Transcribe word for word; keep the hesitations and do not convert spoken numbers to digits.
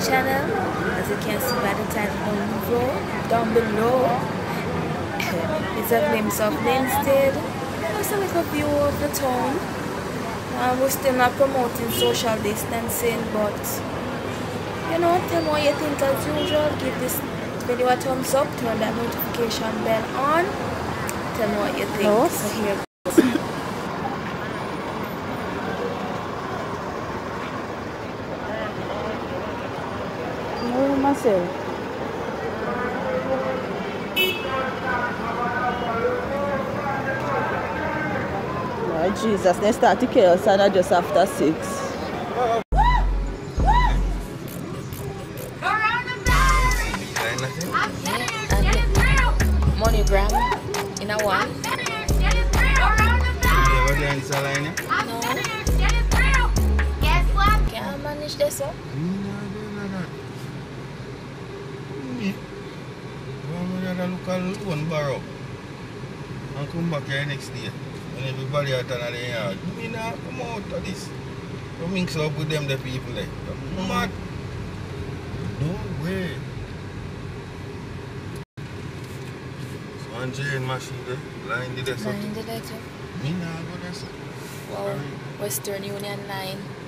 channel. As you can see by the title down below, down below it's a glimpse of Linstead. Just a little view of the town. Uh, we're still not promoting social distancing, but you know, tell me what you think as usual. Give this video a thumbs up, turn that notification bell on. Tell me what you think. No. So here goes. No, myself. Oh, Jesus, they start to kill us and just after six. Monogram in a one. No. Can I manage this up? Look one borrow and come back here next day when everybody out on the yard. Me not come out of this. Don't mix up with them the people there. You're mad. No way. So one chain machine there, line the desk. Line the desk. Me not go there. Wow, Western Union line.